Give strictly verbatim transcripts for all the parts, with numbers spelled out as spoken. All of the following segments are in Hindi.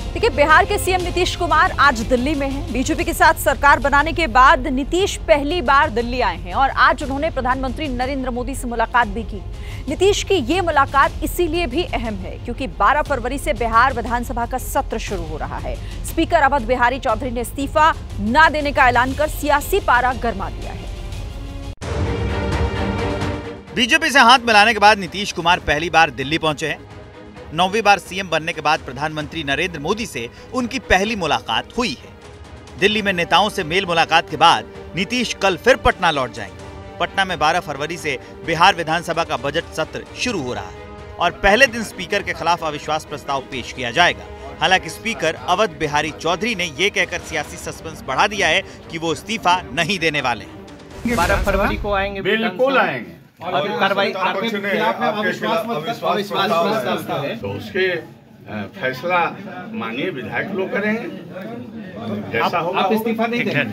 देखिए, बिहार के सीएम नीतीश कुमार आज दिल्ली में हैं। बीजेपी के साथ सरकार बनाने के बाद नीतीश पहली बार दिल्ली आए हैं और आज उन्होंने प्रधानमंत्री नरेंद्र मोदी से मुलाकात भी की। नीतीश की ये मुलाकात इसीलिए भी अहम है क्योंकि बारह फरवरी से बिहार विधानसभा का सत्र शुरू हो रहा है। स्पीकर अवध बिहारी चौधरी ने इस्तीफा न देने का ऐलान कर सियासी पारा गरमा दिया है। बीजेपी से हाथ मिलाने के बाद नीतीश कुमार पहली बार दिल्ली पहुंचे हैं। नौवीं बार सीएम बनने के बाद प्रधानमंत्री नरेंद्र मोदी से उनकी पहली मुलाकात हुई है। दिल्ली में नेताओं से मेल मुलाकात के बाद नीतीश कल फिर पटना लौट जाएंगे। पटना में बारह फरवरी से बिहार विधानसभा का बजट सत्र शुरू हो रहा है और पहले दिन स्पीकर के खिलाफ अविश्वास प्रस्ताव पेश किया जाएगा। हालांकि स्पीकर अवध बिहारी चौधरी ने ये कहकर सियासी सस्पेंस बढ़ा दिया है कि वो इस्तीफा नहीं देने वाले हैं। बारह फरवरी को आएंगे, बिल्कुल आएंगे और कार्रवाई आपके खिलाफ अविश्वास प्रस्ताव है तो उसके फैसला माननीय विधायक लोग करेंगे। जैसा होगा आप इस्तीफा नहीं देंगे?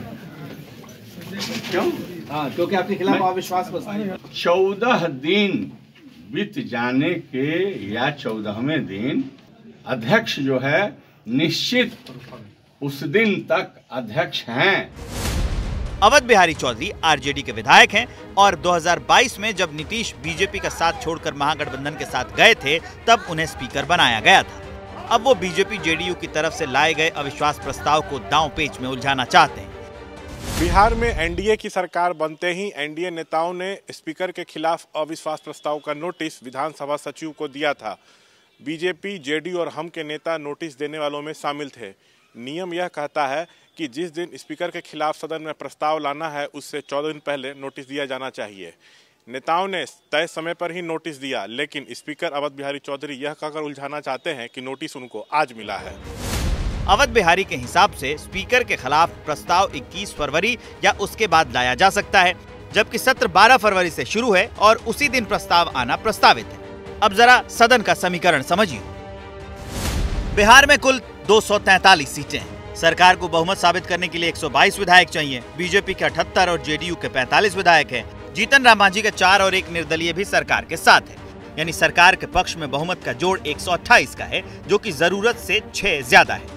क्यों? हाँ, क्योंकि आपके खिलाफ अविश्वास प्रस्ताव। चौदह दिन बीत जाने के या चौदहवें दिन अध्यक्ष जो है निश्चित उस दिन तक अध्यक्ष हैं। अवध बिहारी चौधरी आरजेडी के विधायक हैं और दो हज़ार बाईस में जब नीतीश बीजेपी का साथ छोड़कर महागठबंधन के साथ गए थे तब उन्हें स्पीकर बनाया गया था। अब वो बीजेपी जेडीयू की तरफ से लाए गए अविश्वास प्रस्ताव को दांव पेच में उलझाना चाहते हैं। बिहार में एनडीए की सरकार बनते ही एनडीए नेताओं ने स्पीकर के खिलाफ अविश्वास प्रस्ताव का नोटिस विधानसभा सचिव को दिया था। बीजेपी, जेडीयू और हम के नेता नोटिस देने वालों में शामिल थे। नियम यह कहता है कि जिस दिन स्पीकर के खिलाफ सदन में प्रस्ताव लाना है उससे चौदह दिन पहले नोटिस दिया जाना चाहिए। नेताओं ने तय समय पर ही नोटिस दिया, लेकिन स्पीकर अवध बिहारी चौधरी यह कहकर उलझाना चाहते हैं कि नोटिस उनको आज मिला है। अवध बिहारी के हिसाब से स्पीकर के खिलाफ प्रस्ताव इक्कीस फरवरी या उसके बाद लाया जा सकता है, जबकि सत्र बारह फरवरी से शुरू है और उसी दिन प्रस्ताव आना प्रस्तावित है। अब जरा सदन का समीकरण समझिए। बिहार में कुल दो सौ तैंतालीस सीटें हैं। सरकार को बहुमत साबित करने के लिए एक सौ बाईस विधायक चाहिए। बीजेपी के अठहत्तर और जेडीयू के पैंतालीस विधायक हैं। जीतन राम मांझी के चार और एक निर्दलीय भी सरकार के साथ है। यानी सरकार के पक्ष में बहुमत का जोड़ एक सौ अट्ठाईस का है, जो कि जरूरत से छह ज्यादा है।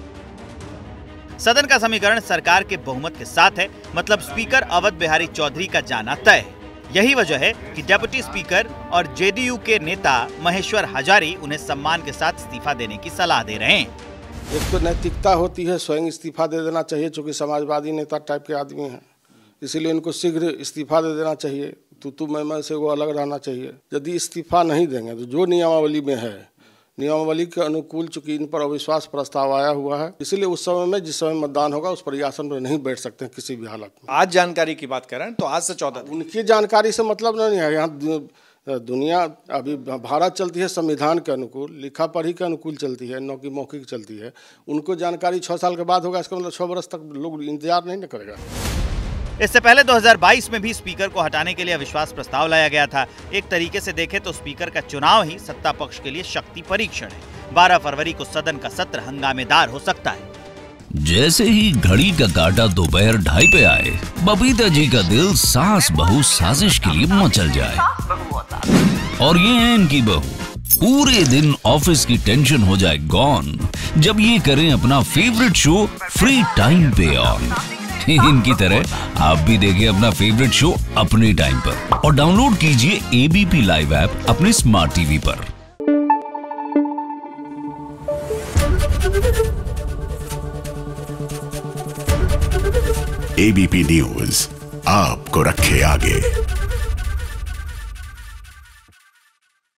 सदन का समीकरण सरकार के बहुमत के साथ है, मतलब स्पीकर अवध बिहारी चौधरी का जाना तय है। यही वजह है कि डेप्यूटी स्पीकर और जेडीयू के नेता महेश्वर हजारी उन्हें सम्मान के साथ इस्तीफा देने की सलाह दे रहे हैं। एक तो नैतिकता होती है, स्वयं इस्तीफा दे देना चाहिए, चूँकि समाजवादी नेता टाइप के आदमी हैं, इसीलिए इनको शीघ्र इस्तीफा दे देना चाहिए। तू तू मैं मैं से वो अलग रहना चाहिए। यदि इस्तीफा नहीं देंगे तो जो नियमावली में है, नियमावली के अनुकूल चूँकि इन पर अविश्वास प्रस्ताव आया हुआ है, इसीलिए उस समय में जिस समय मतदान होगा उस पर आसन पर नहीं बैठ सकते हैं किसी भी हालत में। आज जानकारी की बात कर रहे हैं तो आज से चौदह उनकी जानकारी से मतलब नहीं है। यहाँ दुनिया अभी भारत चलती है संविधान के अनुकूल, लिखा पढ़ी के अनुकूल चलती है, न कि मौखिक चलती है। उनको जानकारी छः साल के बाद होगा, इसका मतलब छः वर्ष तक लोग इंतजार नहीं न करेगा। इससे पहले दो हज़ार बाईस में भी स्पीकर को हटाने के लिए अविश्वास प्रस्ताव लाया गया था। एक तरीके से देखें तो स्पीकर का चुनाव ही सत्ता पक्ष के लिए शक्ति परीक्षण है। बारह फरवरी को सदन का सत्र हंगामेदार हो सकता है। जैसे ही घड़ी का काटा दोपहर ढाई पे आए, बबीता जी का दिल सास बहू साजिश के लिए मचल जाए। और ये है इनकी बहू, पूरे दिन ऑफिस की टेंशन हो जाए गॉन जब ये करें अपना फेवरेट शो फ्री टाइम पे ऑन। इनकी तरह आप भी देखिए अपना फेवरेट शो अपने टाइम पर और डाउनलोड कीजिए एबीपी लाइव ऐप अपने स्मार्ट टीवी पर। एबीपी न्यूज आपको रखे आगे।